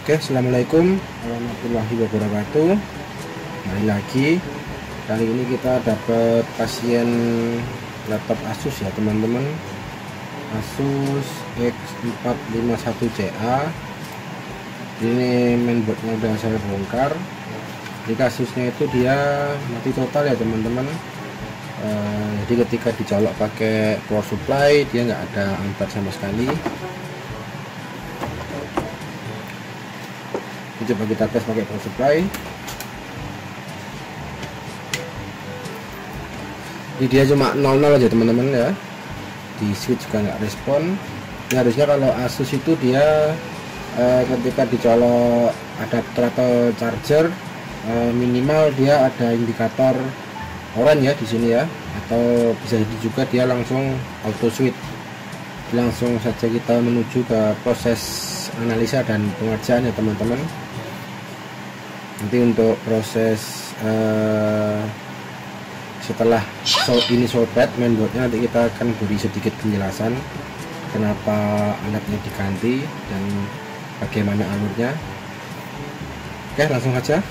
Oke, assalamualaikum warahmatullahi wabarakatuh. Kembali lagi. Kali ini kita dapat pasien laptop Asus ya teman-teman. Asus X451CA. Ini mainboardnya udah saya bongkar. Di kasusnya itu dia mati total ya teman-teman. Jadi ketika dicolok pakai power supply dia nggak ada ampere sama sekali. Coba kita tes pakai power supply. Ini dia cuma 00 aja teman-teman ya. Di switch juga nggak respon. Ini harusnya kalau Asus itu dia ketika dicolok adapter atau charger minimal dia ada indikator oranye ya di sini ya, atau bisa juga dia langsung auto switch. Langsung saja kita menuju ke proses analisa dan pengerjaan ya teman-teman. Nanti untuk proses setelah ini sobek mainboardnya, nanti kita akan beri sedikit penjelasan kenapa alatnya diganti dan bagaimana alurnya. Oke, langsung saja.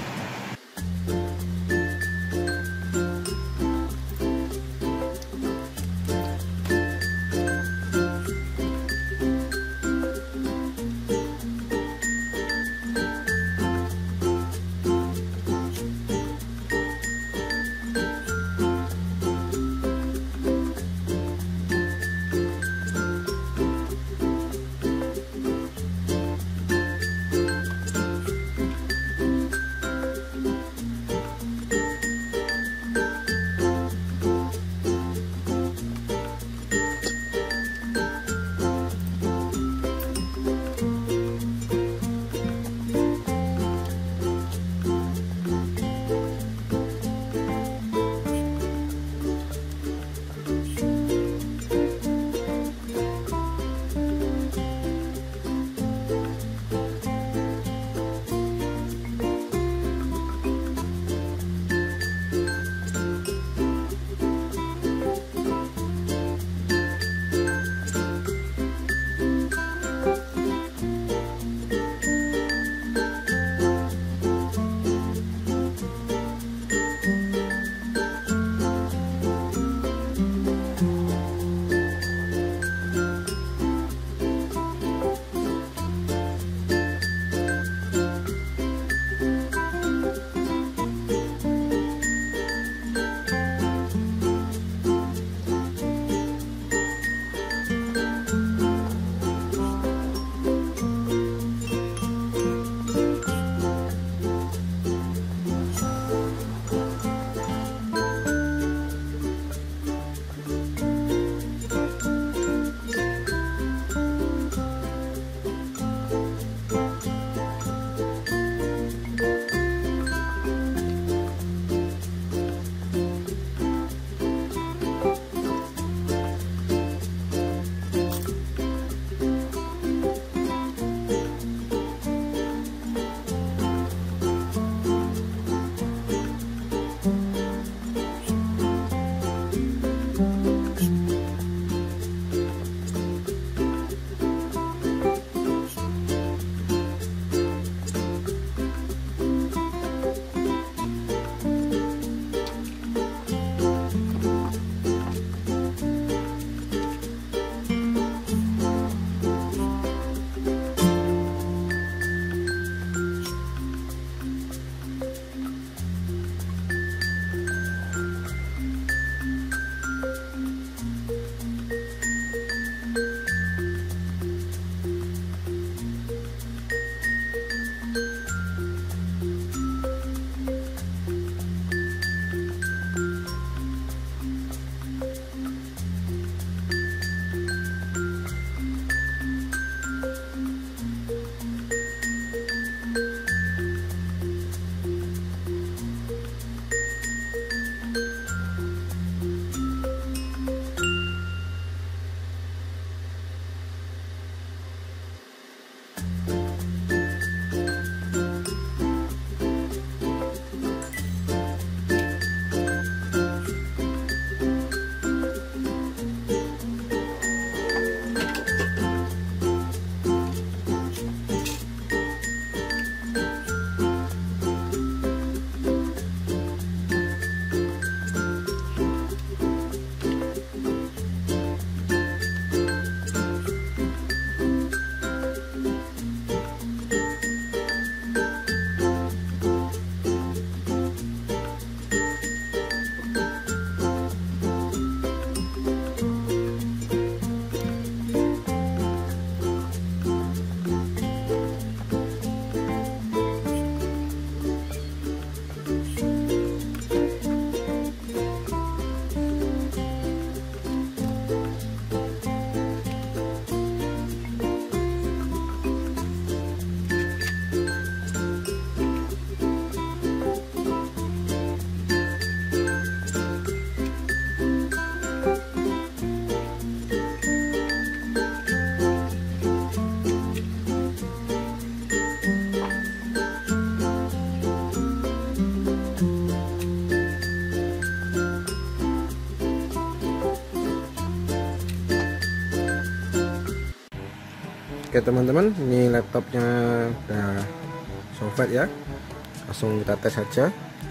Oke teman-teman, ini laptopnya udah software ya, langsung kita tes saja.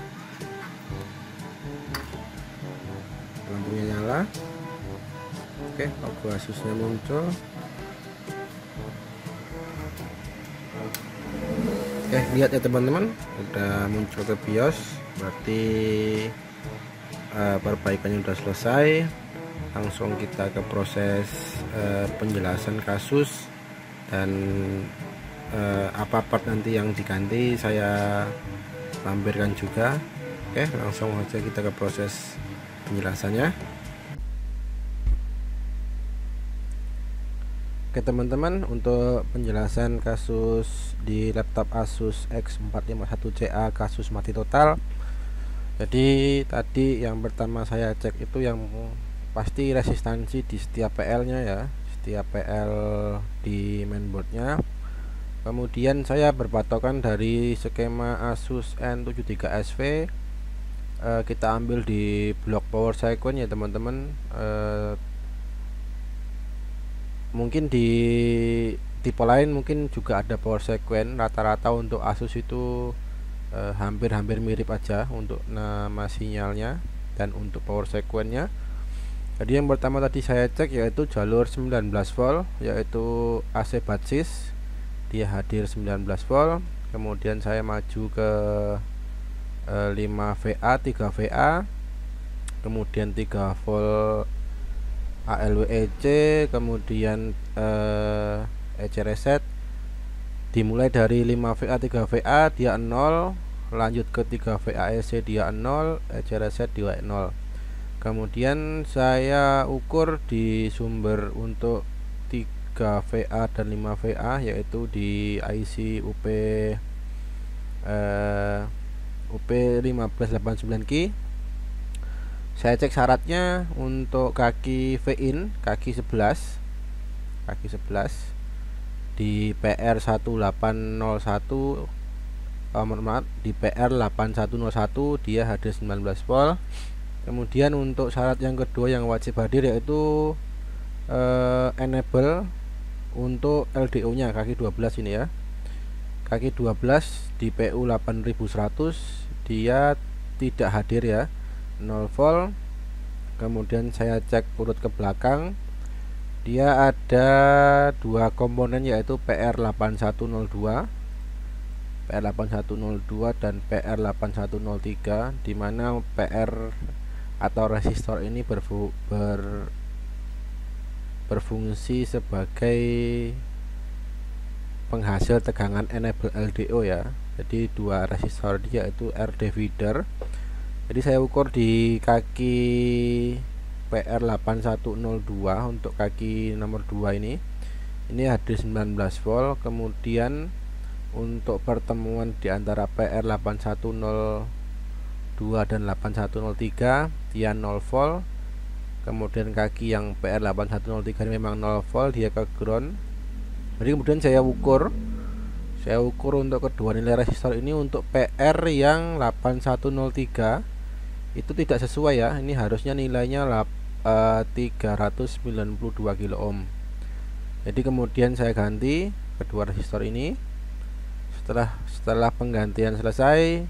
Lampunya nyala. Oke, logo Asusnya muncul. Oke, lihat ya teman-teman, udah muncul ke BIOS, berarti perbaikannya udah selesai. Langsung kita ke proses penjelasan kasus dan apa part nanti yang diganti saya lampirkan juga. Oke, langsung aja kita ke proses penjelasannya. Oke teman-teman, untuk penjelasan kasus di laptop Asus X451CA kasus mati total. Jadi tadi yang pertama saya cek itu yang pasti resistansi di setiap PL nya ya, setiap PL di mainboardnya. Kemudian saya berpatokan dari skema Asus N73SV, kita ambil di blok power sequence ya teman-teman. Mungkin di tipe lain mungkin juga ada power sequence, rata-rata untuk Asus itu hampir-hampir mirip aja untuk nama sinyalnya dan untuk power sequence nya. Jadi yang pertama tadi saya cek yaitu jalur 19 volt, yaitu AC basis, dia hadir 19 volt. Kemudian saya maju ke 5VA, 3VA, kemudian 3 volt ALWEC, kemudian EC reset. Dimulai dari 5VA, 3VA dia 0, lanjut ke 3VA EC dia 0, EC reset dia 0. Kemudian saya ukur di sumber untuk 3VA dan 5VA, yaitu di IC UP1589Q. Saya cek syaratnya untuk kaki V-in, kaki 11 di PR1801, di PR8101 dia hadir 19 volt. Kemudian untuk syarat yang kedua yang wajib hadir yaitu enable untuk LDO nya kaki 12 ini ya. Kaki 12 di PU 8100 dia tidak hadir ya, 0 volt. Kemudian saya cek urut ke belakang, dia ada dua komponen yaitu PR8102 dan PR8103, dimana PR atau resistor ini berfungsi sebagai penghasil tegangan enable LDO ya. Jadi dua resistor dia itu RD feeder. Jadi saya ukur di kaki PR8102 untuk kaki nomor 2 ini hadir 19 volt. Kemudian untuk pertemuan di antara PR8102 dan 8103 dia 0 volt. Kemudian kaki yang PR8103 ini memang 0 volt, dia ke ground. Jadi kemudian saya ukur untuk kedua nilai resistor ini. Untuk PR yang 8103 itu tidak sesuai ya, ini harusnya nilainya 392 kilo ohm. Jadi kemudian saya ganti kedua resistor ini. Setelah penggantian selesai,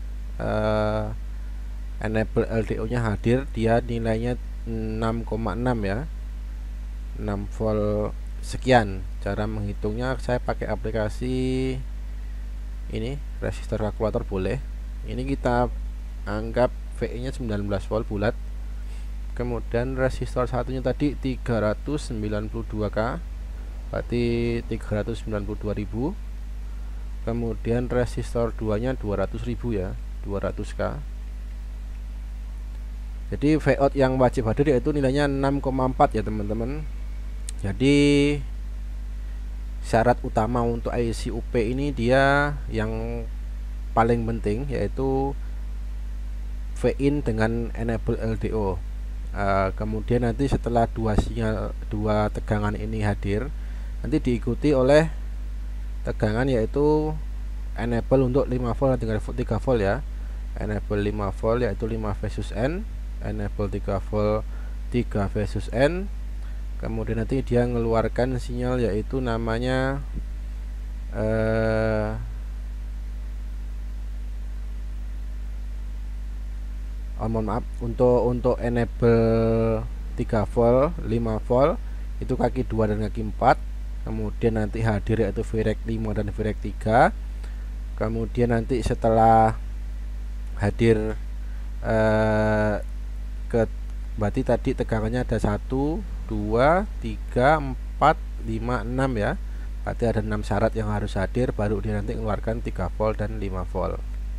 enable LDO nya hadir, dia nilainya 6,6 ya, 6 volt sekian. Cara menghitungnya saya pakai aplikasi ini, resistor kalkulator boleh. Ini kita anggap VE nya 19 volt bulat. Kemudian resistor satunya tadi 392K, berarti 392.000. Kemudian resistor 2 nya 200.000 ya, 200K. Jadi Vout yang wajib hadir yaitu nilainya 6,4 ya teman-teman. Jadi syarat utama untuk IC UP ini dia yang paling penting yaitu V-in dengan enable LDO. Kemudian nanti setelah dua tegangan ini hadir, nanti diikuti oleh tegangan yaitu enable untuk 5 volt dan 3 volt ya. Enable 5 volt yaitu 5 versus N, enable 3 volt 3 versus N. kemudian nanti dia mengeluarkan sinyal yaitu namanya mohon maaf, untuk enable 3 volt 5 volt itu kaki 2 dan kaki 4, kemudian nanti hadir yaitu VREC 5 dan VREC 3. Kemudian nanti setelah hadir berarti tadi tegangannya ada 1 2 3 4 5 6 ya, berarti ada 6 syarat yang harus hadir baru dia nanti mengeluarkan 3 volt dan 5 volt.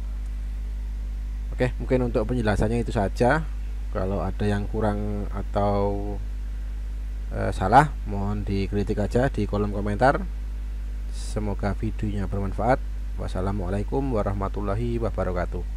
Oke, mungkin untuk penjelasannya itu saja. Kalau ada yang kurang atau salah mohon dikritik aja di kolom komentar. Semoga videonya bermanfaat. Wassalamualaikum warahmatullahi wabarakatuh.